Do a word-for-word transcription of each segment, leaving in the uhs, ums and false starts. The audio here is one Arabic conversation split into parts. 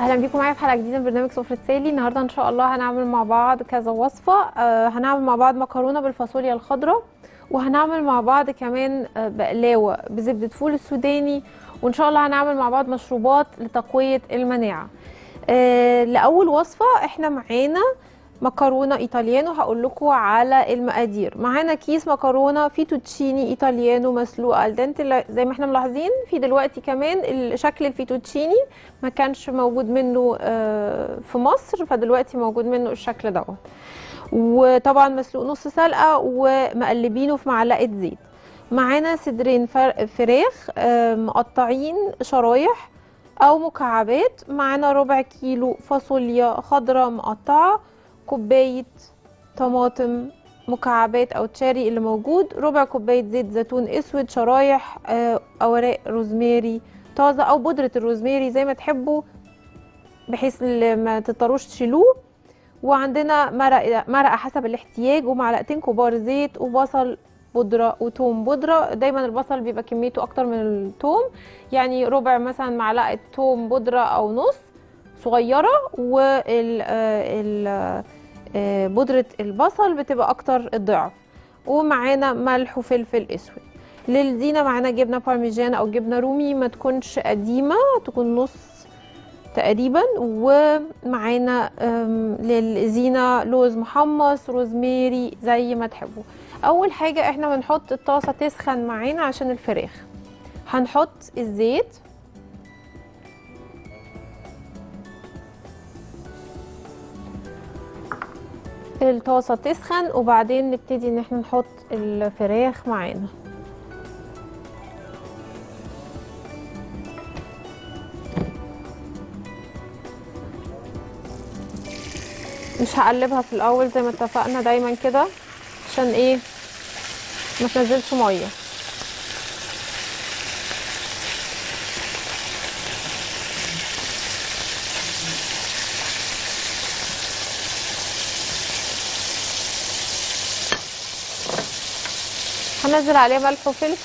اهلا بيكم معايا في حلقه جديده من برنامج سفرة سالي. النهارده ان شاء الله هنعمل مع بعض كذا وصفه. آه هنعمل مع بعض مكرونه بالفاصوليا الخضراء، وهنعمل مع بعض كمان آه بقلاوه بزبده فول السوداني، وان شاء الله هنعمل مع بعض مشروبات لتقويه المناعه. آه لاول وصفه احنا معانا مكرونه ايطاليانو. هقول لكم على المقادير. معانا كيس مكرونه فيتوتشيني ايطاليانو مسلوقه الدنت، زي ما احنا ملاحظين في دلوقتي كمان شكل الفيتوتشيني ما كانش موجود منه في مصر، فدلوقتي موجود منه الشكل دوت. وطبعا مسلوق نص سلقه ومقلبينه في معلقه زيت. معانا صدرين فراخ مقطعين شرايح او مكعبات. معانا ربع كيلو فاصوليا خضراء مقطعه، كوبايه طماطم مكعبات او تشاري اللي موجود، ربع كوبايه زيت زيتون اسود شرايح، اوراق روزماري طازه او بودره الروزماري زي ما تحبوا بحيث ما تضطروش تشيلوه. وعندنا مرقه مرقه حسب الاحتياج، ومعلقتين كبار زيت، وبصل بودره وتوم بودره. دايما البصل بيبقى كميته اكتر من التوم، يعني ربع مثلا معلقه توم بودره او نص صغيره، وال ال بودره البصل بتبقى اكتر الضعف. ومعانا ملح وفلفل اسود. للزينه معانا جبنه بارميجان او جبنه رومي ما تكونش قديمه، تكون نص تقريبا. ومعانا للزينه لوز محمص، روزماري زي ما تحبوا. اول حاجه احنا بنحط الطاسه تسخن معانا عشان الفراخ. هنحط الزيت، الطاسه تسخن، وبعدين نبتدي ان احنا نحط الفراخ معانا. مش هقلبها في الاول زي ما اتفقنا دايما كده، عشان ايه ما تنزلش ميه. هنزل عليها ملح وفلفل،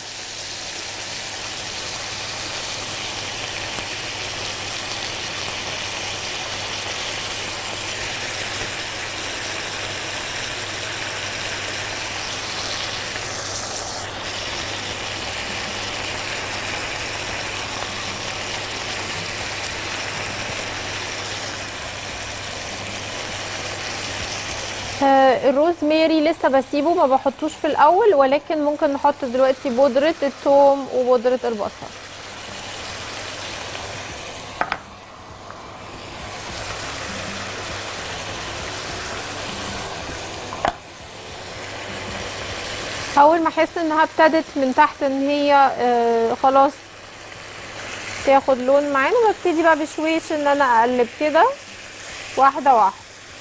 الروزماري لسه بسيبه ما بحطوش في الاول، ولكن ممكن نحط دلوقتي بودرة الثوم وبودرة البصل. اول ما احس انها ابتدت من تحت ان هي آه خلاص تاخد لون معانا، ببتدي بقى بشويش ان انا اقلب كده واحده واحده.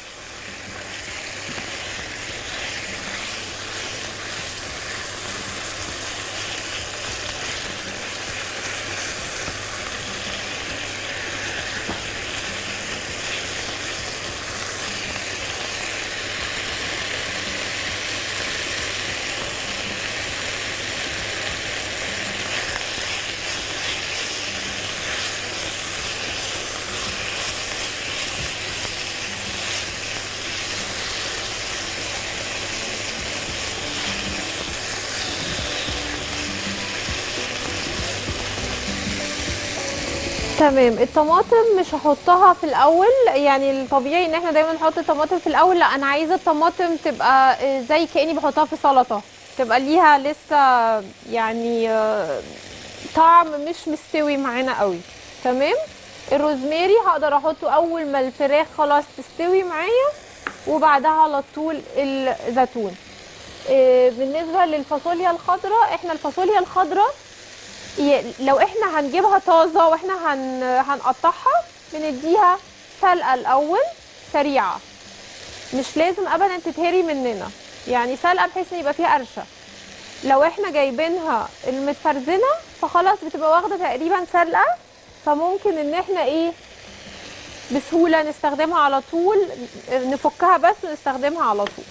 تمام. الطماطم مش هحطها في الاول، يعني الطبيعي ان احنا دايما نحط الطماطم في الاول. لا، انا عايزه الطماطم تبقى زي كاني بحطها في سلطه، تبقى ليها لسه يعني طعم مش مستوي معانا قوي. تمام. الروزماري هقدر احطه اول ما الفراخ خلاص تستوي معايا، وبعدها على طول الزيتون. بالنسبه للفاصوليا الخضراء، احنا الفاصوليا الخضراء لو احنا هنجيبها طازه واحنا هن... هنقطعها بنديها سلقه الاول سريعه، مش لازم ابدا تتهري مننا، يعني سلقه بحيث ان يبقى فيها قرشه. لو احنا جايبينها المتفرزنه فخلاص بتبقى واخده تقريبا سلقه، فممكن ان احنا ايه بسهوله نستخدمها على طول، نفكها بس ونستخدمها على طول.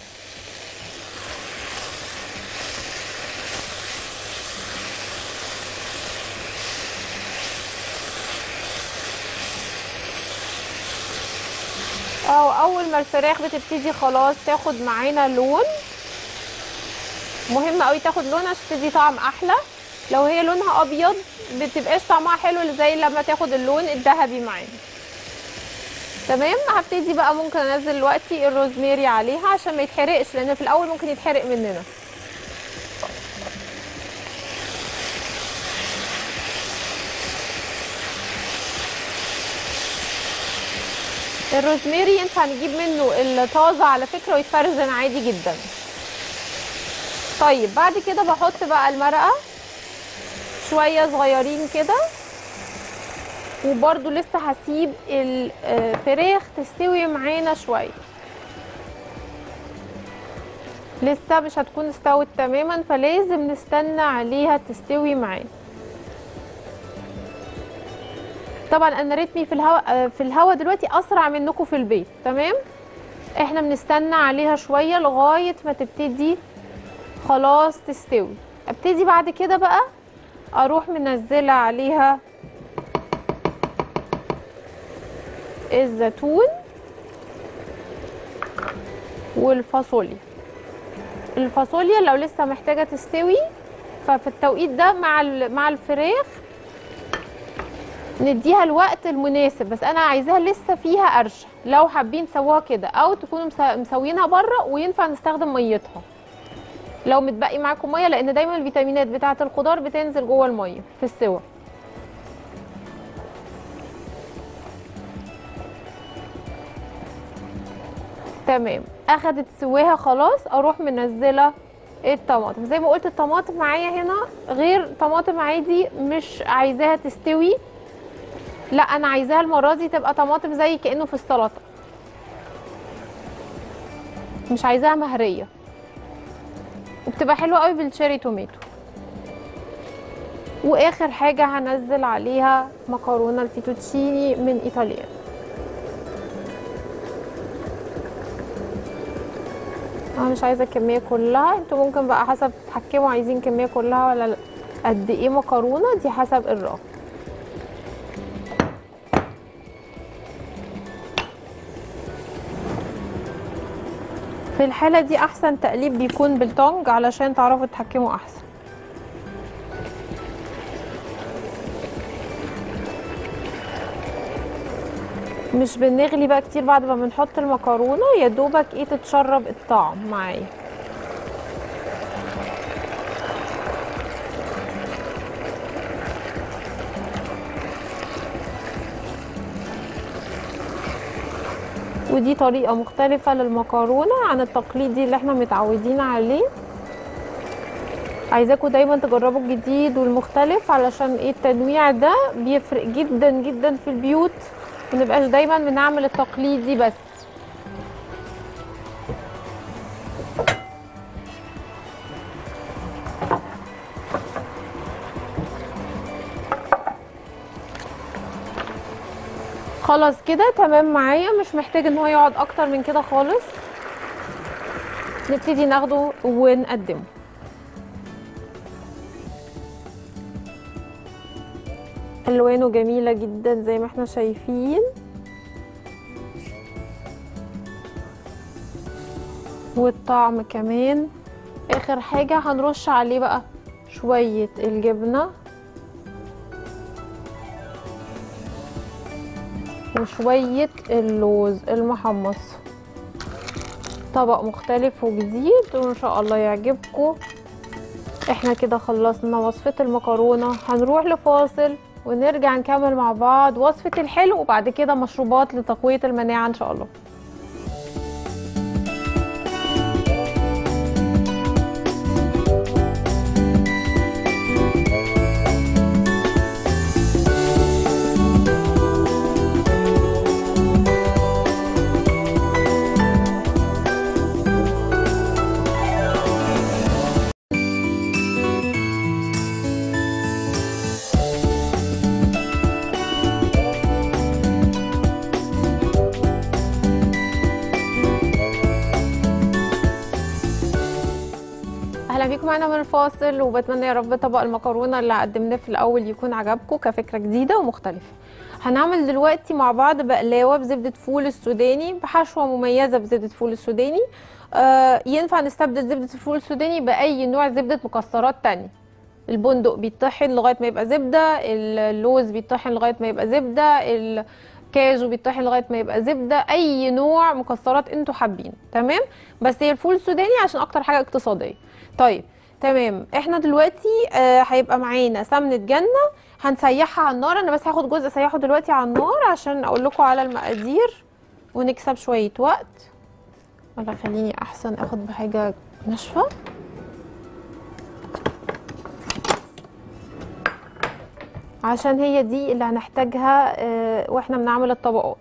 اهو اول ما الفراخ بتبتدي خلاص تاخد معانا لون، مهم قوي تاخد لون عشان تدي طعم احلى. لو هي لونها ابيض بتبقاش طعمها حلو زي لما تاخد اللون الذهبي معانا. تمام. هبتدي بقى ممكن انزل دلوقتي الروزماري عليها عشان ما يتحرقش، لان في الاول ممكن يتحرق مننا. الروزماري ينفع نجيب منه الطازه على فكره ويتفرزن عادي جدا. طيب بعد كده بحط بقى المرقه شويه صغيرين كده، وبرده لسه هسيب الفراخ تستوي معانا شويه، لسه مش هتكون استوت تماما، فلازم نستنى عليها تستوي معانا. طبعا انا رتمي في الهواء في الهواء دلوقتي اسرع منكم في البيت. تمام. احنا بنستنى عليها شويه لغايه ما تبتدي خلاص تستوي. ابتدي بعد كده بقى اروح منزله عليها الزيتون والفاصوليا. الفاصوليا لو لسه محتاجه تستوي، ففي التوقيت ده مع مع الفراخ نديها الوقت المناسب، بس انا عايزاها لسه فيها قرشه. لو حابين تسووها كده او تكونوا مسوينها بره، وينفع نستخدم ميتها لو متبقي معاكم ميه، لان دايما الفيتامينات بتاعه الخضار بتنزل جوه الميه في السوا. تمام. اخدت سواها خلاص، اروح منزله الطماطم. زي ما قلت الطماطم معايا هنا غير طماطم عادي مش عايزاها تستوي، لا انا عايزاها المره دي تبقى طماطم زي كانه في السلطه، مش عايزاها مهريه، وبتبقى حلوه قوي بالشيري توميتو. واخر حاجه هنزل عليها مكرونه الفيتوتشيني من ايطاليا. انا مش عايزه الكميه كلها، انتوا ممكن بقى حسب تتحكموا عايزين كميه كلها ولا لا، قد ايه مكرونه دي حسب الرغبه. في الحاله دي احسن تقليب بيكون بالتونج علشان تعرفوا تتحكموا احسن. مش بنغلي بقى كتير بعد ما بنحط المكرونه، يا دوبك ايه تتشرب الطعم معايا. ودي طريقه مختلفه للمكرونه عن التقليدي اللي احنا متعودين عليه. عايزاكم دايما تجربوا الجديد والمختلف، علشان ايه التنويع ده بيفرق جدا جدا في البيوت، منبقاش دايما بنعمل التقليدي بس. خلاص كده تمام معايا، مش محتاج ان هو يقعد اكتر من كده خالص. نبتدي ناخده ونقدمه. الوانه جميله جدا زي ما احنا شايفين، والطعم كمان. اخر حاجه هنرش عليه بقى شويه الجبنه وشويه اللوز المحمص. طبق مختلف وجديد وان شاء الله يعجبكم. احنا كده خلصنا وصفه المكرونه، هنروح لفاصل ونرجع نكمل مع بعض وصفه الحلو، وبعد كده مشروبات لتقويه المناعه ان شاء الله. لكم انا من الفاصل، وبتمنى يا رب طبق المكرونه اللي قدمناه في الاول يكون عجبكم كفكره جديده ومختلفه. هنعمل دلوقتي مع بعض بقلاوه بزبده فول السوداني بحشوه مميزه بزبده فول السوداني. آه ينفع نستبدل زبده الفول السوداني باي نوع زبده مكسرات تاني. البندق بيطحن لغايه ما يبقى زبده، اللوز بيطحن لغايه ما يبقى زبده، الكاجو بيطحن لغايه ما يبقى زبده، اي نوع مكسرات انتوا حابين. تمام، بس هي الفول السوداني عشان اكتر حاجه اقتصاديه. طيب تمام، احنا دلوقتي آه هيبقى معانا سمنه جنه هنسيحها على النار. انا بس هاخد جزء اسيحه دلوقتي على النار عشان اقول لكم على المقادير ونكسب شويه وقت. ولا خليني احسن اخد بحاجه ناشفه. عشان هي دي اللي هنحتاجها اه واحنا بنعمل الطبقات.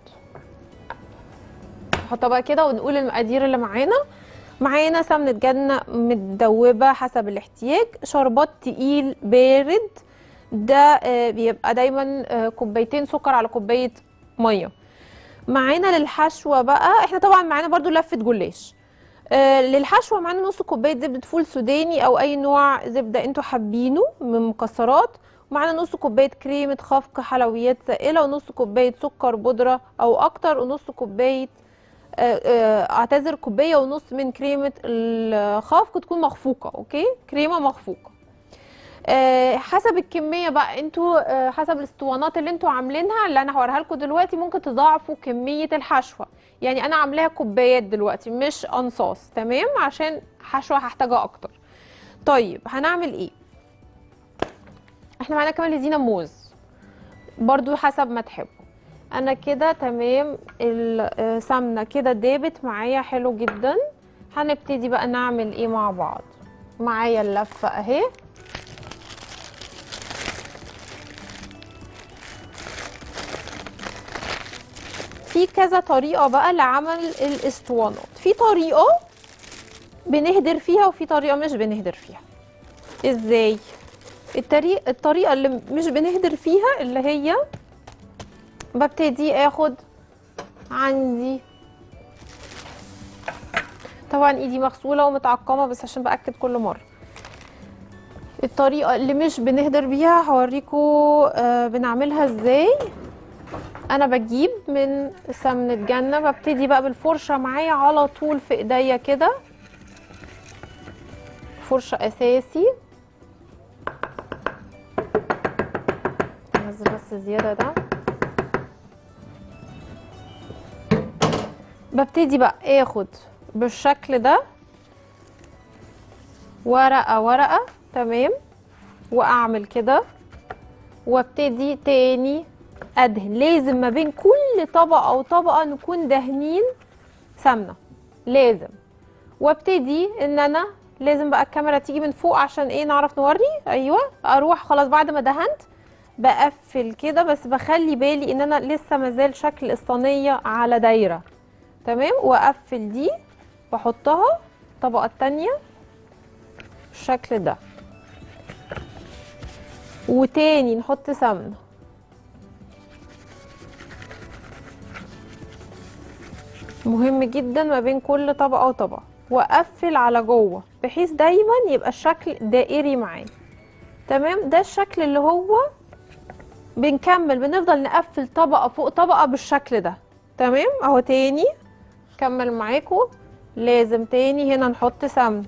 نحطها بقى كده ونقول المقادير اللي معانا. معانا سمنة جنة متدوبة حسب الاحتياج، شربات تقيل بارد ده اه بيبقى دايما اه كوبايتين سكر على كوباية مية. معانا للحشوة بقى، احنا طبعا معانا برضو لفة جلاش. اه للحشوة معانا نص كوباية زبدة فول سوداني او اي نوع زبدة انتوا حابينه من مكسرات، ومعانا نص كوبايه كريمه خفق حلويات سائله، ونص كوبايه سكر بودره او اكتر، ونص كوبايه اعتذر كوبايه ونص من كريمه الخفق تكون مخفوقه. اوكي، كريمه مخفوقه. أه حسب الكميه بقى انتوا، أه حسب الاسطوانات اللي انتوا عاملينها اللي انا هوريها لكم دلوقتي ممكن تضاعفوا كميه الحشوه. يعني انا عاملاها كوبايات دلوقتي مش انصاص، تمام، عشان حشوه هحتاجها اكتر. طيب هنعمل ايه؟ احنا معانا كمان لزينة موز برضو حسب ما تحبوا. انا كده تمام، السمنه كده دابت معايا حلو جدا. هنبتدي بقى نعمل ايه مع بعض. معايا اللفه اهي. في كذا طريقه بقى لعمل الاسطوانات. في طريقه بنهدر فيها وفي طريقه مش بنهدر فيها. ازاي؟ الطريقه الطريقه اللي مش بنهدر فيها اللي هي ببتدي اخد عندي، طبعا ايدي مغسوله ومتعقمه بس عشان باكد كل مره. الطريقه اللي مش بنهدر بيها هوريكم آه بنعملها ازاي. انا بجيب من سمنه جنه، ببتدي بقى بالفرشه معايا على طول في ايديا كده، فرشه اساسي. انزل بس الزياده ده. ببتدي بقى اخد بالشكل ده ورقه ورقه، تمام، واعمل كده وابتدي تاني ادهن. لازم ما بين كل طبقه وطبقه نكون دهنين سمنه، لازم. وابتدي ان انا لازم بقى الكاميرا تيجي من فوق عشان ايه نعرف نوري. ايوه، اروح خلاص بعد ما دهنت بقفل كده، بس بخلي بالي ان انا لسه مازال شكل الصينيه على دايره، تمام. واقفل دي بحطها الطبقه التانيه بالشكل ده، وتاني نحط سمنه، مهم جدا ما بين كل طبقه وطبقه، واقفل على جوه بحيث دايما يبقى الشكل دائري معايا، تمام. ده الشكل اللي هو بنكمل بنفضل نقفل طبقه فوق طبقه بالشكل ده، تمام. اهو تاني كمل معاكم، لازم تاني هنا نحط سمنه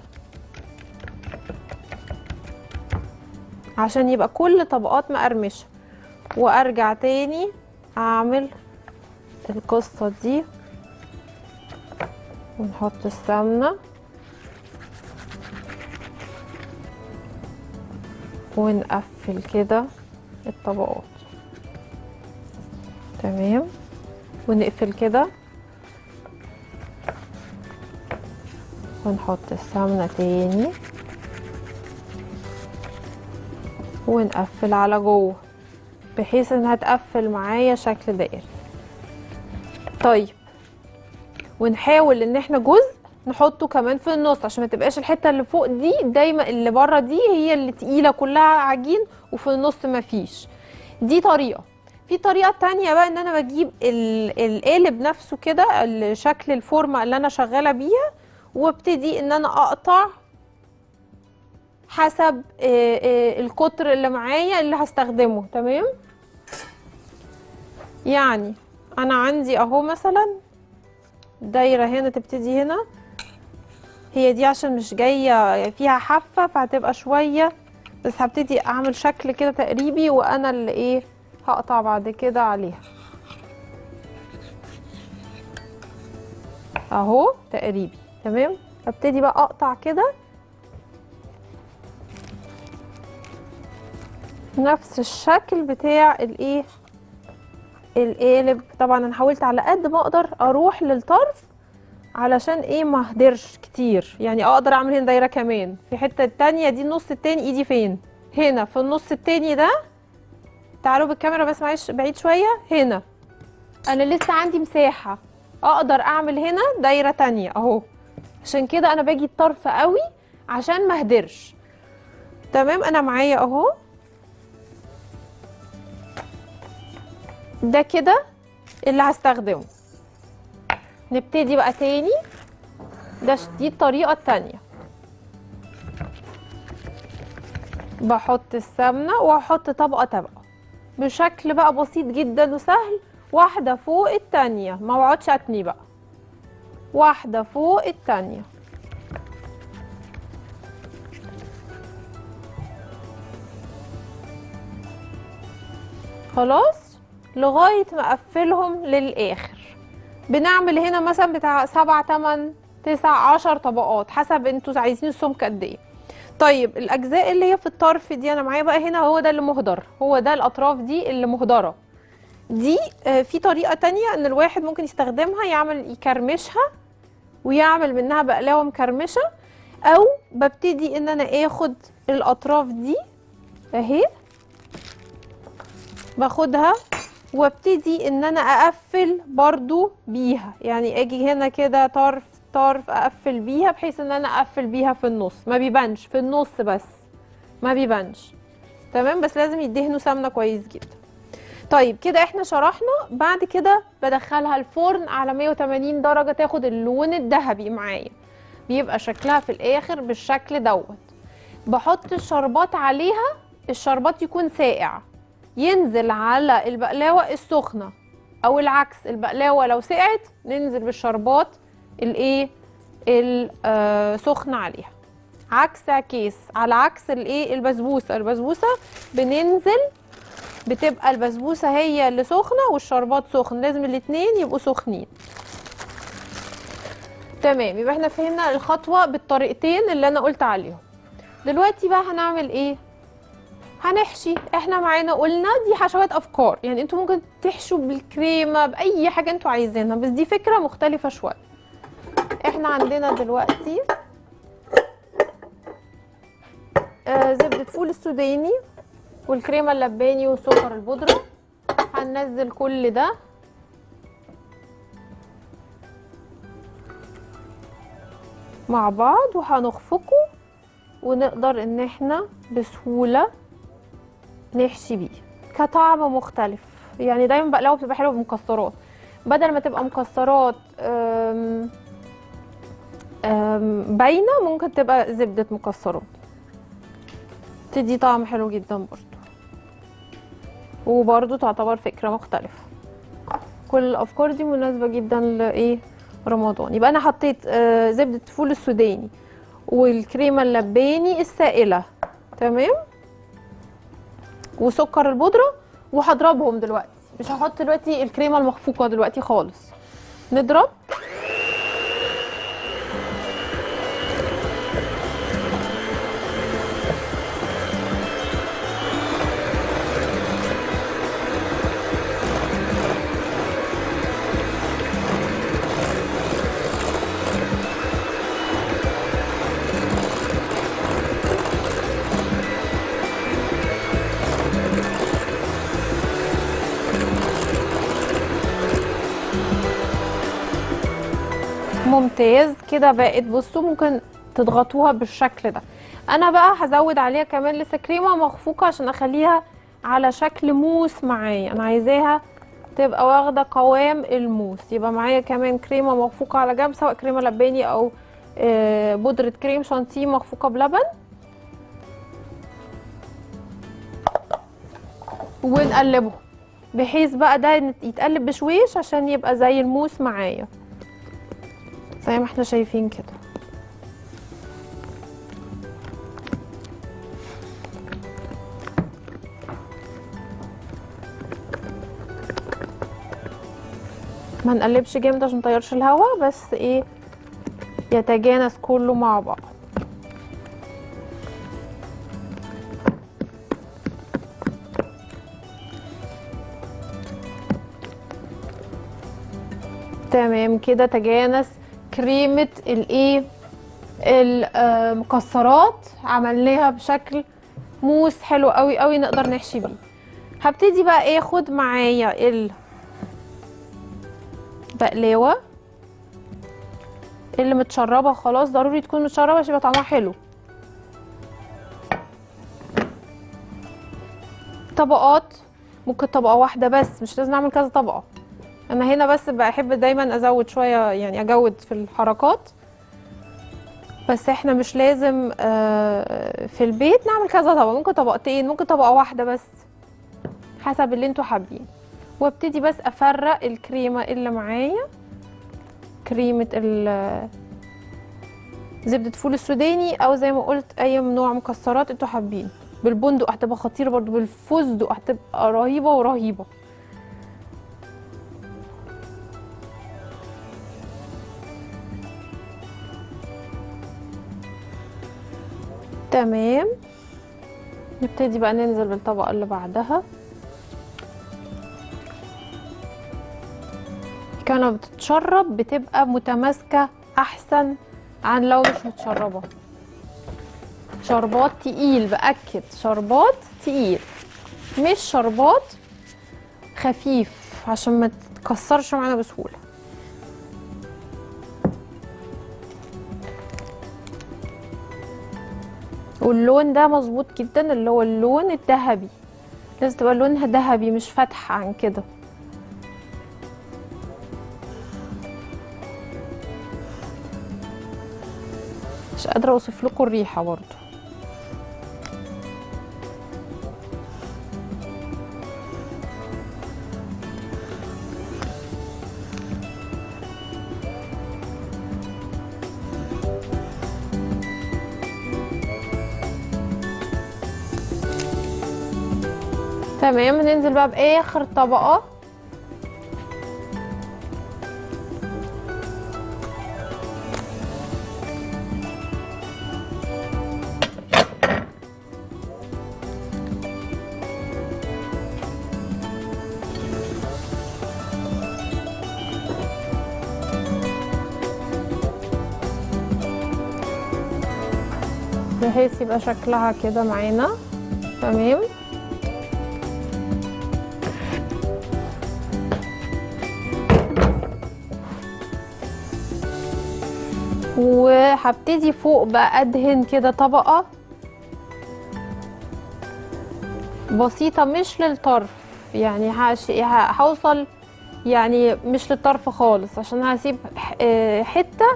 عشان يبقى كل طبقات مقرمشه، وارجع تاني اعمل القصه دي ونحط السمنه ونقفل كده الطبقات، تمام. ونقفل كده ونحط السمنه تاني ونقفل على جوه بحيث انها تقفل معايا شكل دائري. طيب، ونحاول ان احنا جزء نحطه كمان في النص عشان ما تبقاش الحته اللي فوق دي دايما اللي بره دي هي اللي تقيله كلها عجين وفي النص مفيش. دي طريقه. في طريقه تانية بقى ان انا بجيب القالب نفسه كده، شكل الفورمه اللي انا شغاله بيها، وابتدي ان انا اقطع حسب آه، آه، القطر اللي معايا اللي هستخدمه. تمام، يعني انا عندي اهو مثلا دايره هنا تبتدي هنا، هي دي عشان مش جايه فيها حافه فهتبقى شويه، بس هبتدي اعمل شكل كده تقريبي وانا اللي ايه هقطع بعد كده عليها اهو تقريبي. تمام، ابتدي بقى اقطع كده نفس الشكل بتاع الايه القالب. طبعا انا حاولت على قد ما اقدر اروح للطرف علشان ايه ما اهدرش كتير، يعني اقدر اعمل هنا دايره كمان في الحته التانية دي. النص التاني ايدي فين؟ هنا في النص التاني ده. تعالوا بالكاميرا بس معلش بعيد شويه. هنا انا لسه عندي مساحه اقدر اعمل هنا دايره تانية اهو، عشان كده انا باجي الطرف قوي عشان ما اهدرش. تمام، انا معايا اهو ده كده اللي هستخدمه. نبتدي بقى تاني، ده دي الطريقه التانية. بحط السمنه وهحط طبقه طبقه بشكل بقى بسيط جدا وسهل، واحده فوق التانية، ما بقعدش اتني بقى، واحده فوق التانية. خلاص لغايه ما اقفلهم للاخر. بنعمل هنا مثلا بتاع سبع تمن تسع عشر طبقات حسب انتوا عايزين السمك قد ايه. طيب الاجزاء اللي هي في الطرف دي انا معايا بقى هنا هو ده اللي مهدر، هو ده الاطراف دي اللي مهدره. دي آه، في طريقه تانية ان الواحد ممكن يستخدمها، يعمل يكرمشها ويعمل منها بقلاوه مكرمشه، او ببتدي ان انا اخد الاطراف دي اهي، باخدها وابتدي ان انا اقفل برضو بيها، يعني اجي هنا كده طرف طرف اقفل بيها بحيث ان انا اقفل بيها في النص، ما بيبانش في النص بس ما بيبانش. تمام، بس لازم يدهنوا سمنه كويس جدا. طيب كده احنا شرحنا. بعد كده بدخلها الفرن على مية وتمانين درجه تاخد اللون الذهبي معايا، بيبقى شكلها في الاخر بالشكل دوت. بحط الشربات عليها، الشربات يكون ساقع ينزل على البقلاوه السخنه، او العكس البقلاوه لو سقعت ننزل بالشربات الايه السخنه عليها، عكس عكيس على عكس الايه البسبوسه. البسبوسه بننزل بتبقى البسبوسه هي اللي سخنه والشربات سخن، لازم الاتنين يبقوا سخنين. تمام، يبقى احنا فهمنا الخطوه بالطريقتين اللي انا قلت عليهم. دلوقتي بقى هنعمل ايه؟ هنحشي. احنا معانا قلنا دي حشوات افكار، يعني انتوا ممكن تحشوا بالكريمه باي حاجه انتوا عايزينها، بس دي فكره مختلفه شويه. احنا عندنا دلوقتي آه زبده فول السوداني والكريمه اللباني والسكر البودره. هننزل كل ده مع بعض وهنخفقه، ونقدر ان احنا بسهوله نحشي بيه كطعم مختلف. يعني دايما بقلاوه بتبقى حلوه بمكسرات، بدل ما تبقى مكسرات أم أم باينه ممكن تبقى زبده مكسرات، تدي طعم حلو جدا برضو، وبرضو تعتبر فكره مختلفه. كل الافكار دي مناسبه جدا لايه رمضان. يبقى انا حطيت آه، زبده فول السوداني والكريمه اللباني السائله، تمام، وسكر البودره، وهضربهم دلوقتي. مش هحط دلوقتي الكريمه المخفوقه دلوقتي خالص، نضرب. ممتاز كده بقت. بصوا ممكن تضغطوها بالشكل ده. انا بقى هزود عليها كمان لسه كريمه مخفوقه عشان اخليها على شكل موس معايا، انا عايزاها تبقى واخده قوام الموس. يبقى معايا كمان كريمه مخفوقه على جنب، سواء كريمه لباني او آه، بودره كريم شانتيه مخفوقه بلبن. ونقلبه بحيث بقى ده يتقلب بشويش عشان يبقى زي الموس معايا زي ما احنا شايفين كده. ما نقلبش جامد عشان مطيرش الهواء، بس ايه يتجانس كله مع بعض. تمام كده تجانس كريمة الايه المكسرات، عملناها بشكل موس حلو قوي قوي نقدر نحشي بيه. هبتدي بقى اخد معايا البقلاوه اللي متشربه خلاص، ضروري تكون متشربه عشان يبقى طعمها حلو. طبقات، ممكن طبقه واحده بس، مش لازم اعمل كذا طبقه. انا هنا بس بحب دايما ازود شويه، يعني اجود في الحركات، بس احنا مش لازم في البيت نعمل كذا طبقه، ممكن طبقتين، ممكن طبقه واحده بس، حسب اللي انتوا حابين. وابتدي بس افرق الكريمه اللي معايا، كريمه زبده فول السوداني او زي ما قلت اي نوع مكسرات انتوا حابين. بالبندق هتبقى خطيره برضو، بالفستق هتبقى رهيبه ورهيبه. تمام، نبتدي بقى ننزل بالطبقه اللي بعدها. كانت بتتشرب بتبقى متماسكه احسن عن لو مش متشربه. شربات تقيل، باكد شربات تقيل مش شربات خفيف عشان ما تتكسرش معانا بسهوله. واللون ده مظبوط جدا، اللي هو اللون الذهبي، لازم تبقى لونها ذهبي مش فاتحه عن كده. مش قادره اوصف لكم الريحه برضو. تمام، ننزل بقى باخر طبقه. بحيث يبقى شكلها كده معانا. تمام، وهبتدي فوق بقى ادهن كده طبقه بسيطه مش للطرف، يعني هوصل يعني مش للطرف خالص عشان هسيب حته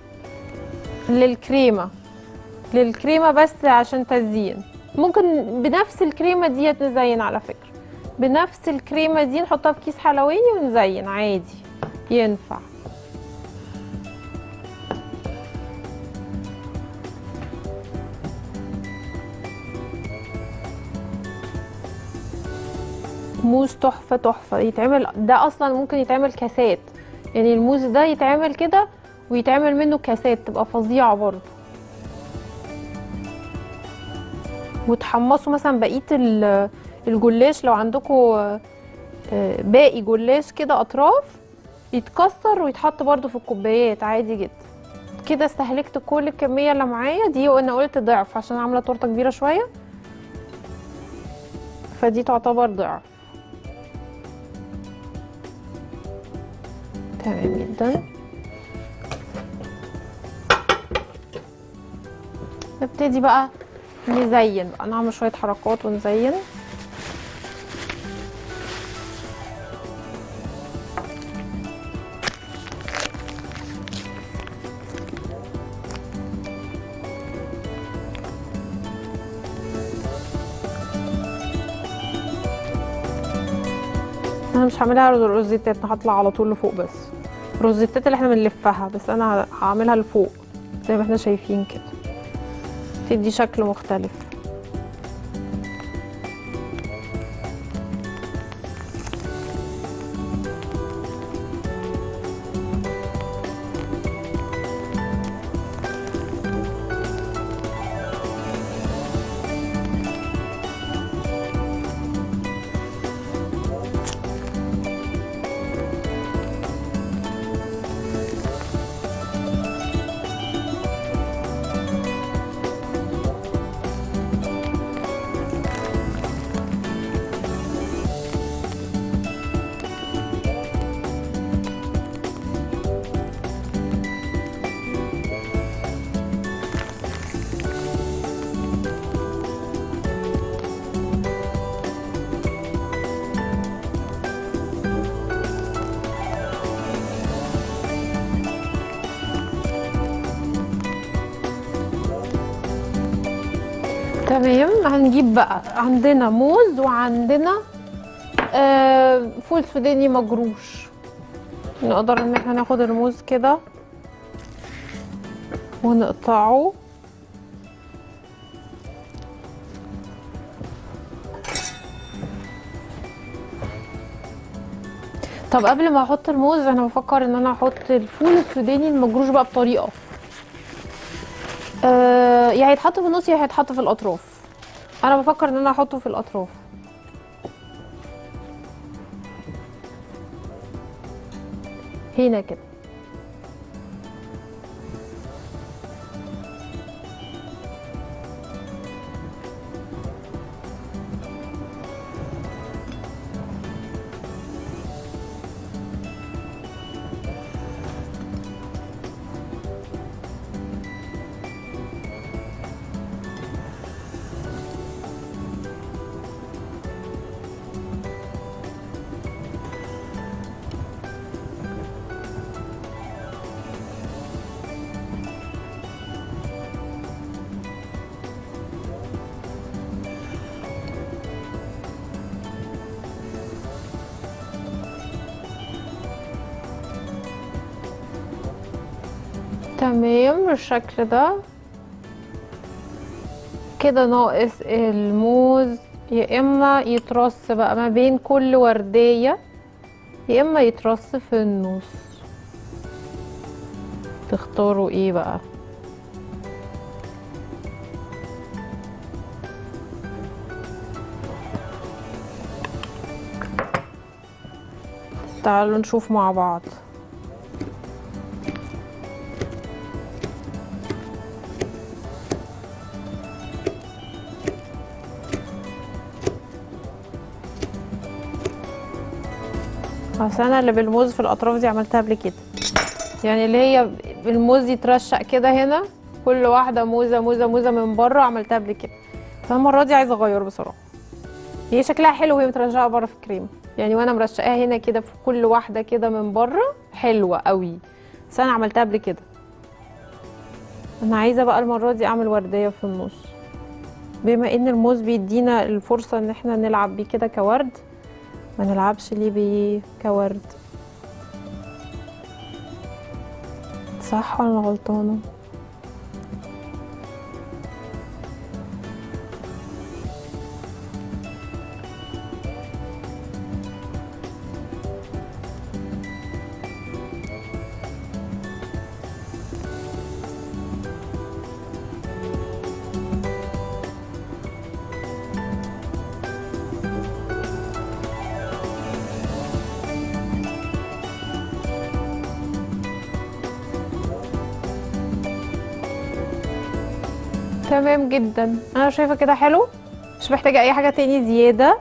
للكريمه للكريمه بس عشان تزيين. ممكن بنفس الكريمه دي نزين، على فكره بنفس الكريمه دي نحطها في كيس حلواني ونزين عادي، ينفع. موز تحفه تحفه يتعمل، ده اصلا ممكن يتعمل كاسات، يعني الموز ده يتعمل كده ويتعمل منه كاسات تبقى فظيعه برضو. وتحمصوا مثلا بقيه الجلاش لو عندكم باقي جلاش كده اطراف، يتكسر ويتحط برضو في الكوبايات عادي جدا. كده استهلكت كل الكميه اللي معايا دي، وانا قلت ضعف عشان عامله تورته كبيره شويه، فدي تعتبر ضعف. تمام جدا. نبتدي بقى نزين بقى، نعمل شويه حركات ونزين. انا مش هعملها روزيتات، انا هطلع على طول لفوق بس. الروزيتات اللي احنا بنلفها، بس انا هعملها لفوق زي ما احنا شايفين كده، تدي شكل مختلف. تمام. هنجيب بقى عندنا موز وعندنا آه فول سوداني مجروش. نقدر ان احنا ناخد الموز كده ونقطعه. طب قبل ما احط الموز انا بفكر ان انا احط الفول السوداني المجروش بقى بطريقه آه يا هيتحط في النص يا هيتحط في الاطراف. انا بفكر ان انا احطه في الاطراف. هنا كده. تمام بالشكل ده كده. ناقص الموز يا اما يترص بقى ما بين كل وردية يا اما يترص في النص. تختاروا ايه بقى؟ تعالوا نشوف مع بعض. بس انا اللي بالموز في الاطراف دي عملتها قبل كده، يعني اللي هي الموز يترشق كده هنا، كل واحده موزه موزه موزه من بره، عملتها قبل كده. فالمره دي عايزه اغير بصراحه. هي شكلها حلو وهي مترشقه بره في الكريم، يعني وانا مرشقاها هنا كده في كل واحده كده من بره حلوه قوي، بس انا عملتها قبل كده. انا عايزه بقى المره دي اعمل ورديه في النص، بما ان الموز بيدينا الفرصه ان احنا نلعب بيه كده كورد، ما نلعبش ليه بيه كورد؟ صح ولا غلطانه؟ تمام جدا. انا شايفه كده حلو، مش محتاجه اي حاجه تاني زياده.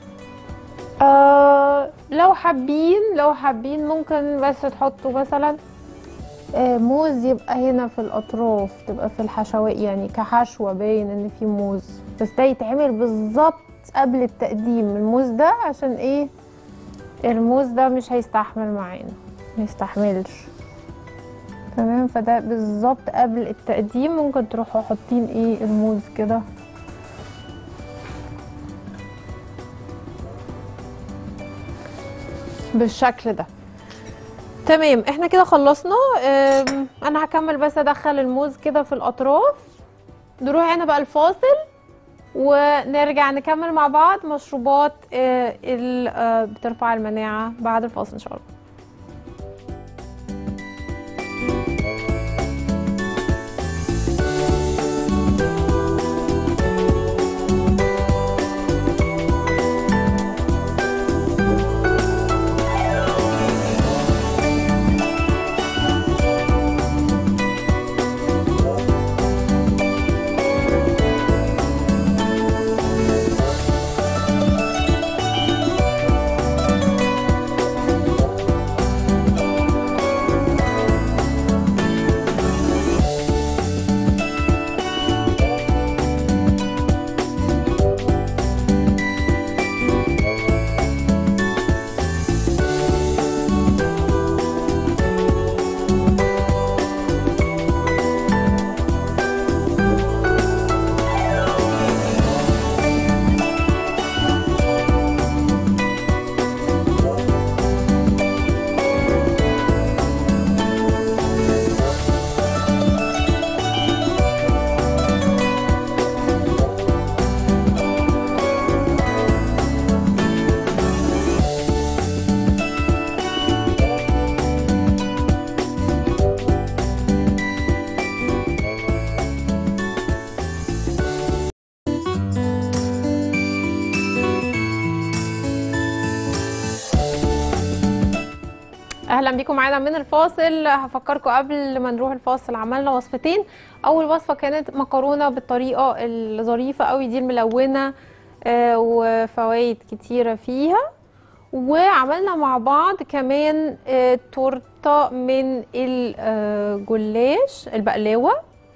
آه لو حابين لو حابين ممكن بس تحطوا مثلا آه موز يبقى هنا في الاطراف، تبقى في الحشوات يعني كحشوه باين ان في موز، بس ده يتعمل بالظبط قبل التقديم. الموز ده عشان ايه؟ الموز ده مش هيستحمل معانا، ما يستحملش. تمام، فده بالظبط قبل التقديم ممكن تروحوا حاطين ايه الموز كده. بالشكل ده. تمام، احنا كده خلصنا. انا هكمل بس ادخل الموز كده في الاطراف. نروح هنا بقى الفاصل ونرجع نكمل مع بعض مشروبات اللي بترفع المناعة بعد الفاصل ان شاء الله. اهلا بيكم معانا من الفاصل. هفكركم قبل ما نروح الفاصل عملنا وصفتين. اول وصفه كانت مكرونه بالطريقه الظريفه قوي دي الملونه آه وفوائد كتيره فيها. وعملنا مع بعض كمان آه تورته من الجلاش البقلاوه،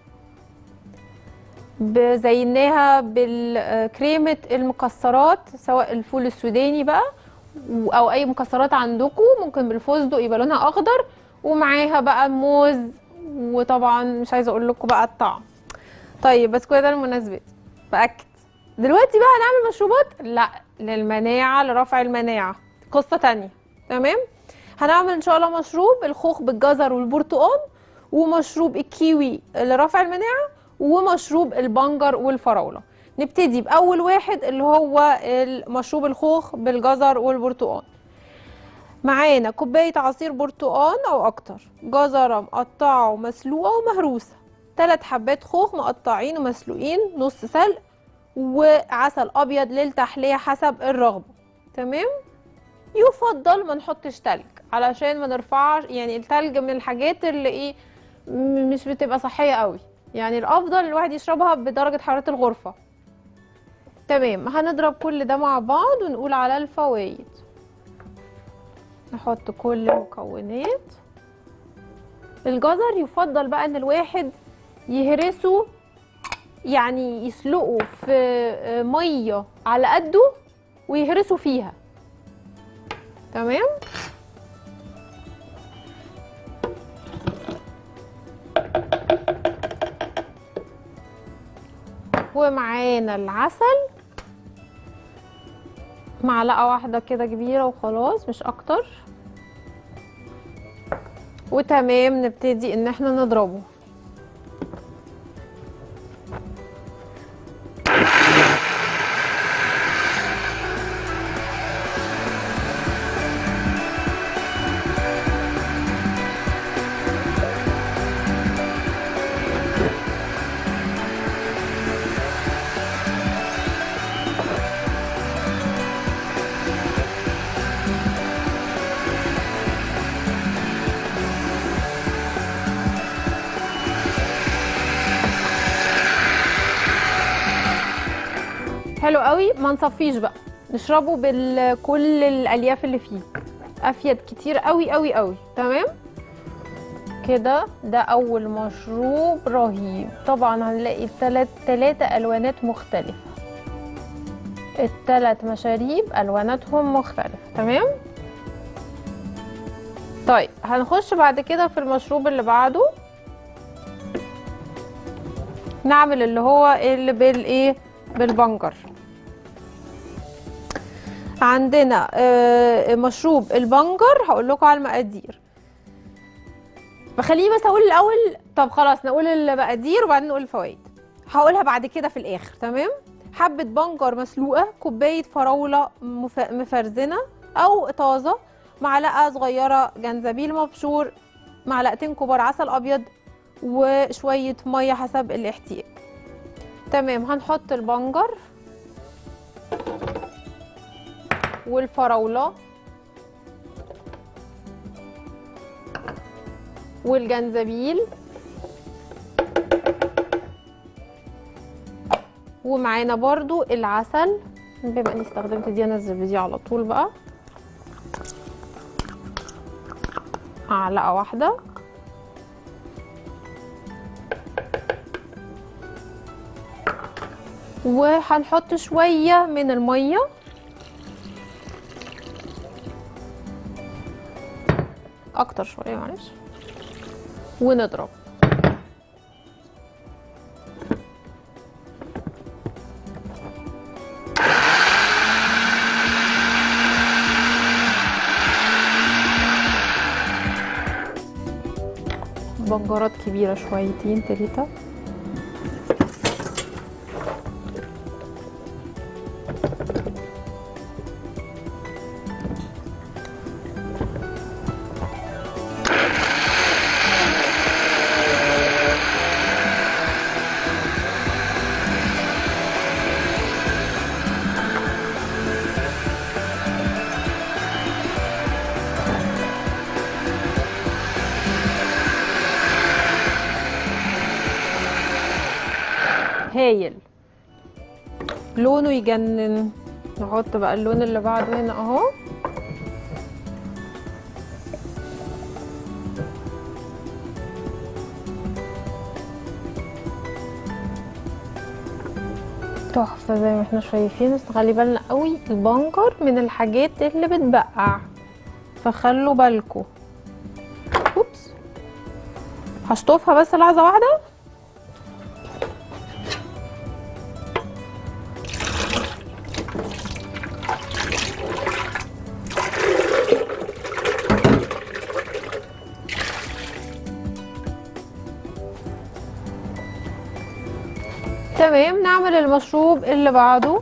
زيناها بالكريمه المكسرات سواء الفول السوداني بقى او اي مكسرات عندكم، ممكن بالفستق يبقى لونها اخضر، ومعاها بقى موز، وطبعا مش عايزه اقول لكم بقى الطعم. طيب بس كل ده للمناسبات باكد. دلوقتي بقى هنعمل مشروبات لا للمناعه، لرفع المناعه، قصه تانية. تمام، هنعمل ان شاء الله مشروب الخوخ بالجزر والبرتقال، ومشروب الكيوي لرفع المناعه، ومشروب البنجر والفراوله. نبتدي باول واحد اللي هو المشروب الخوخ بالجزر والبرتقال. معانا كوبايه عصير برتقال او اكتر، جزره مقطعه ومسلوقه ومهروسه، ثلاث حبات خوخ مقطعين ومسلوقين نص سلق، وعسل ابيض للتحليه حسب الرغبه. تمام، يفضل ما نحطش تلج علشان ما نرفعش، يعني التلج من الحاجات اللي ايه مش بتبقى صحيه قوي، يعني الافضل الواحد يشربها بدرجه حراره الغرفه. تمام، هنضرب كل ده مع بعض ونقول على الفوائد. نحط كل المكونات. الجزر يفضل بقى ان الواحد يهرسه، يعني يسلقه في ميه على قده ويهرسه فيها. تمام، ومعانا العسل معلقه واحده كده كبيره وخلاص مش اكتر. وتمام، نبتدي ان احنا نضربه. حلو قوي، ما نصفيش بقى، نشربه بكل الالياف اللي فيه، افيد كتير قوي قوي قوي. تمام كده، ده اول مشروب رهيب. طبعا هنلاقي الثلاث ثلاثه الوانات مختلفه، الثلاث مشاريب الواناتهم مختلفه. تمام، طيب هنخش بعد كده في المشروب اللي بعده، نعمل اللي هو اللي بالايه بالبنجر. عندنا آه، مشروب البنجر، هقول لكم على المقادير. بخليني بس اقول الاول. طب خلاص نقول المقادير وبعدين نقول الفوائد. هقولها بعد كده في الاخر. تمام. حبه بنجر مسلوقه، كوبايه فراوله مف- مفرزنه او طازه، معلقه صغيره جنزبيل مبشور، معلقتين كبار عسل ابيض، وشويه ميه حسب الاحتياج. تمام. هنحط البنجر والفراوله والجنزبيل، ومعانا برضو العسل. بما اني استخدمت دي انزل دي على طول بقى. معلقه واحده، وهنحط شويه من الميه، اكتر شويه معلش، ونضرب. بنجرات كبيره شويتين تلاتة. هايل، لونه يجنن. نحط بقى اللون اللي بعده هنا اهو. تحفه زي ما احنا شايفين. بس خلي بالنا قوي، البنجر من الحاجات اللي بتبقع، فخلوا بالكم. اوبس، هشطفها بس لحظه واحده. تمام. نعمل المشروب اللي بعده.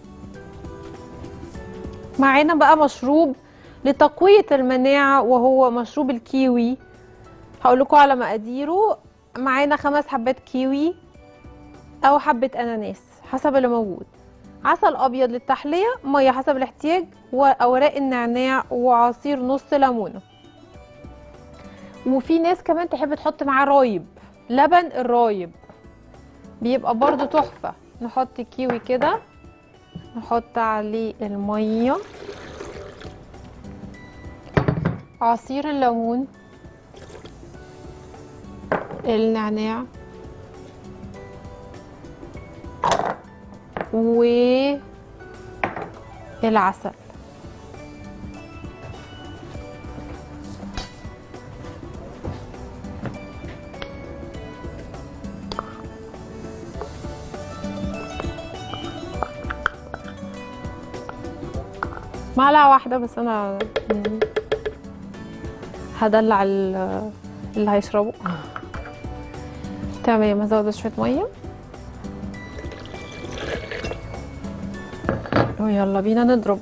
معانا بقى مشروب لتقوية المناعة، وهو مشروب الكيوي. هقول لكم على مقاديره. معانا خمس حبات كيوي او حبة اناناس حسب اللي موجود، عسل ابيض للتحلية، مية حسب الاحتياج، واوراق النعناع، وعصير نص ليمونة. وفي ناس كمان تحب تحط معاه رايب، لبن الرايب بيبقى برضو تحفة. نحط كيوي كده، نحط عليه المية، عصير الليمون، النعناع، والعسل. معلقة واحدة بس، انا هدلع ال- اللي هيشربه. تمام. هزود بس شوية مية، ويلا بينا نضرب.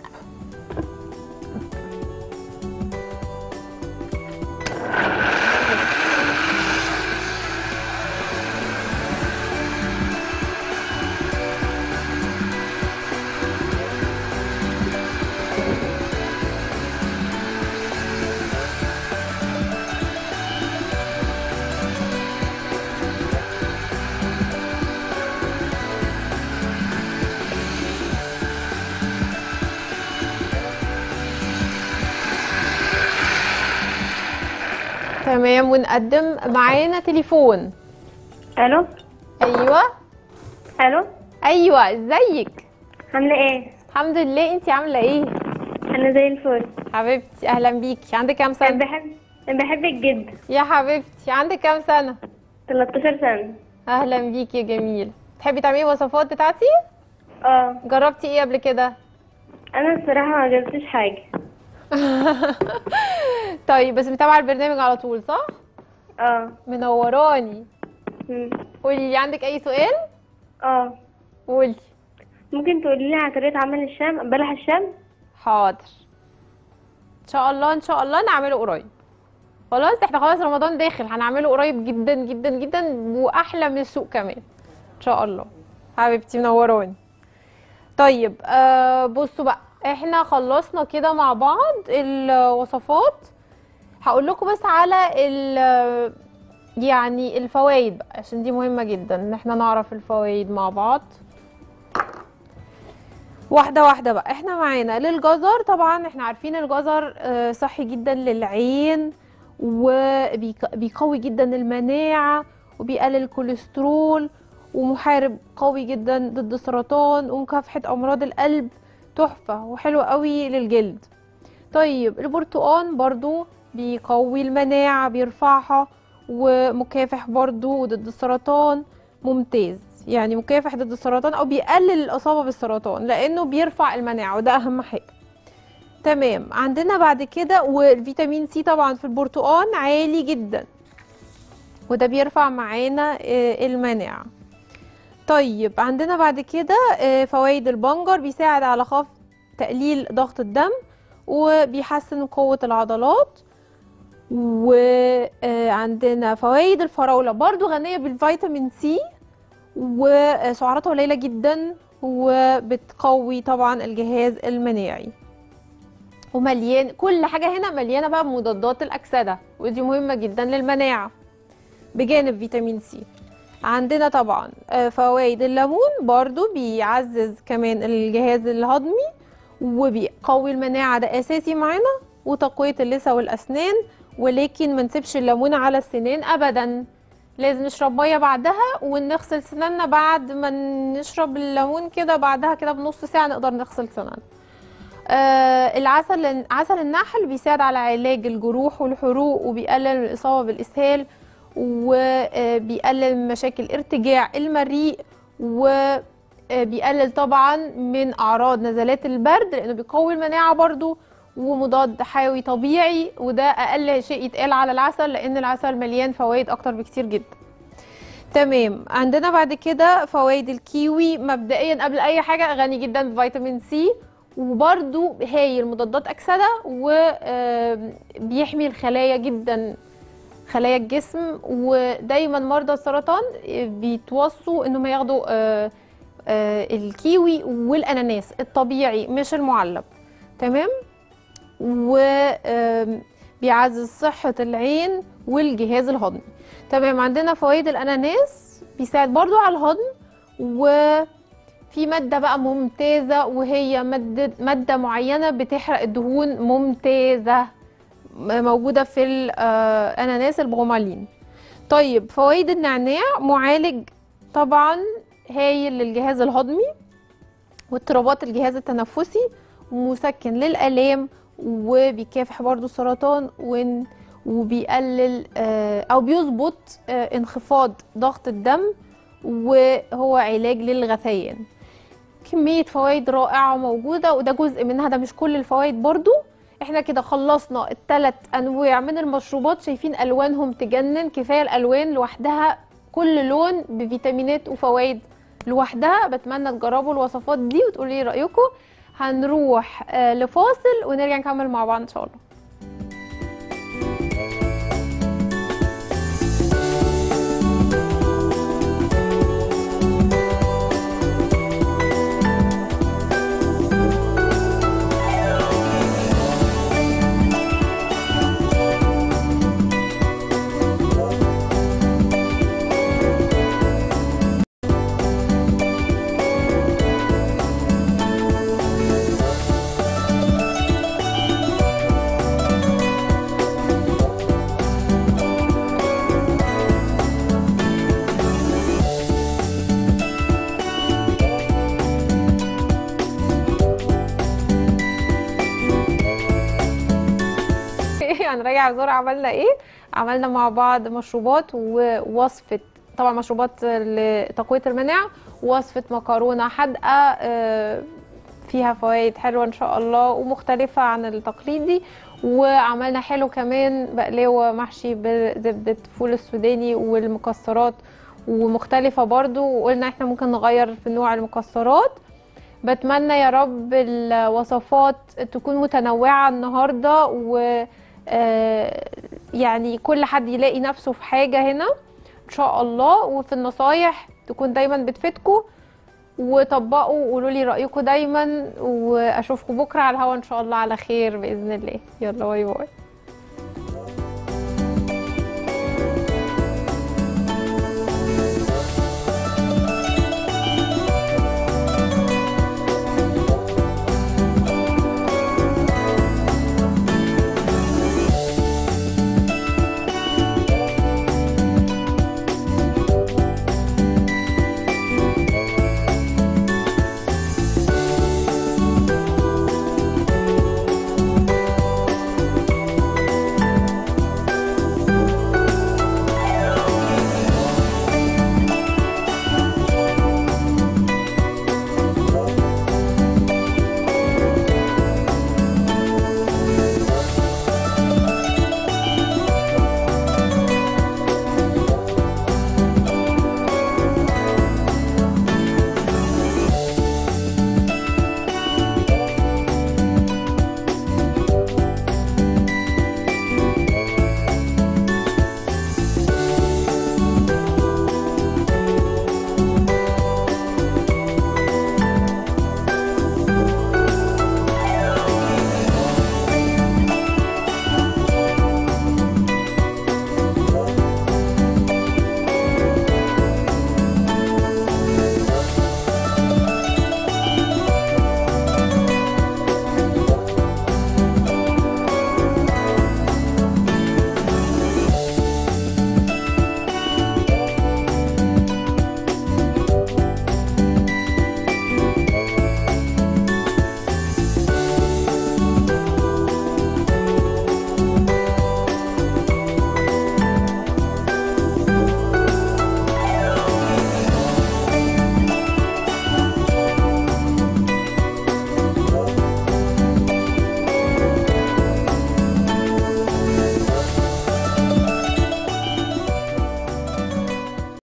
تمام. ونقدم معانا تليفون. الو. ايوه. الو. ايوه، ازيك؟ عامله ايه؟ الحمد لله، انتي عامله ايه؟ انا زي الفل. حبيبتي اهلا بيكي. عندك كام انا سنه؟ بحب انا بحبك جدا. يا حبيبتي عندك كام سنه؟ تلتاشر سنه. اهلا بيكي يا جميل. تحبي تعملي الوصفات بتاعتي؟ اه. جربتي ايه قبل كده؟ انا الصراحه ما جبتش حاجه. طيب بس متابعه البرنامج على طول صح؟ اه. منوراني. مم. قولي لي عندك اي سؤال؟ اه. قولي. ممكن تقولي لي على طريقه عمل الشام بلح الشام؟ حاضر، ان شاء الله ان شاء الله نعمله قريب. خلاص احنا خلاص رمضان داخل، هنعمله قريب جدا جدا جدا واحلى من السوق كمان ان شاء الله. حبيبتي منوراني. طيب آه بصوا بقى، احنا خلصنا كده مع بعض الوصفات. هقول لكم بس على ال يعني الفوائد بقى، عشان دي مهمة جدا ان احنا نعرف الفوائد مع بعض واحدة واحدة بقى. احنا معانا للجزر، طبعا احنا عارفين الجزر آه، صحي جدا للعين، وبيقوي جدا المناعة، وبيقلل الكوليسترول، ومحارب قوي جدا ضد السرطان ومكافحة امراض القلب. تحفة وحلو قوي للجلد. طيب البرتقال برضو بيقوي المناعة، بيرفعها، ومكافح برضو ضد السرطان. ممتاز، يعني مكافح ضد السرطان او بيقلل الاصابة بالسرطان لانه بيرفع المناعة، وده اهم حاجة. تمام. عندنا بعد كده والفيتامين سي طبعا في البرتقال عالي جدا، وده بيرفع معانا آه، المناعة. طيب عندنا بعد كده آه، فوائد البنجر، بيساعد على خفض تقليل ضغط الدم، وبيحسن قوة العضلات. وعندنا فوائد الفراولة برضو غنية بالفيتامين سي، وسعراتها قليلة جدا، وبتقوي طبعا الجهاز المناعي. ومليان كل حاجة هنا مليانة بقى بمضادات الأكسدة، ودي مهمة جدا للمناعة بجانب فيتامين سي. عندنا طبعا آه، فوائد الليمون برضو بيعزز كمان الجهاز الهضمي، وبيقوي المناعة، ده أساسي معانا، وتقوية اللثة والأسنان. ولكن ما نسيبش الليمون على السنان أبدا، لازم نشرب مية بعدها، ونغسل سناننا بعد ما نشرب الليمون كده، بعدها كده بنص ساعة نقدر نغسل سناننا. آه العسل عسل النحل بيساعد على علاج الجروح والحروق، وبيقلل الإصابة بالإسهال، وبيقلل مشاكل ارتجاع المريء، وبيقلل طبعا من أعراض نزلات البرد لأنه بيقوي المناعة برضو، ومضاد حيوي طبيعي، وده أقل شيء يتقال على العسل لأن العسل مليان فوائد أكتر بكتير جدا. تمام. عندنا بعد كده فوائد الكيوي، مبدئيا قبل أي حاجة غني جدا بفيتامين سي، وبرده هايل مضادات أكسدة، وبيحمي الخلايا جدا، خلايا الجسم. ودايما مرضى السرطان بيتوصوا انهم ياخدوا آه، آه، الكيوي والاناناس الطبيعي مش المعلب. تمام. وبيعزز صحة العين والجهاز الهضمي. تمام. عندنا فوائد الاناناس، بيساعد برضو على الهضم، وفي مادة بقى ممتازة، وهي مادة, مادة معينة بتحرق الدهون ممتازة موجودة في الأناناس، البرومالين. طيب فوائد النعناع، معالج طبعا هايل للجهاز الهضمي واضطرابات الجهاز التنفسي، ومسكن للآلام، وبيكافح برضو السرطان، وبيقلل أو بيظبط انخفاض ضغط الدم، وهو علاج للغثيان. كمية فوائد رائعة موجودة، وده جزء منها، ده مش كل الفوائد برضو. احنا كده خلصنا الثلاث انواع من المشروبات، شايفين الوانهم تجنن، كفايه الالوان لوحدها، كل لون بفيتامينات وفوائد لوحدها. بتمنى تجربوا الوصفات دي وتقولوا لي رايكم. هنروح آه لفاصل ونرجع نكمل مع بعض ان شاء الله. هنراجع بسرعه عملنا ايه. عملنا مع بعض مشروبات ووصفه، طبعا مشروبات لتقويه المناعه، ووصفه مكرونه حادقه فيها فوائد حلوه ان شاء الله ومختلفه عن التقليدي. وعملنا حلو كمان بقلاوه محشي بزبده فول السوداني والمكسرات ومختلفه برضو، وقلنا احنا ممكن نغير في نوع المكسرات. بتمنى يا رب الوصفات تكون متنوعه النهارده، و آه، يعني كل حد يلاقي نفسه في حاجه هنا ان شاء الله، وفي النصايح تكون دايما بتفيدكم. وطبقوا وقولوا لي رايكم دايما، واشوفكم بكره على الهوا ان شاء الله على خير باذن الله. يلا باي باي.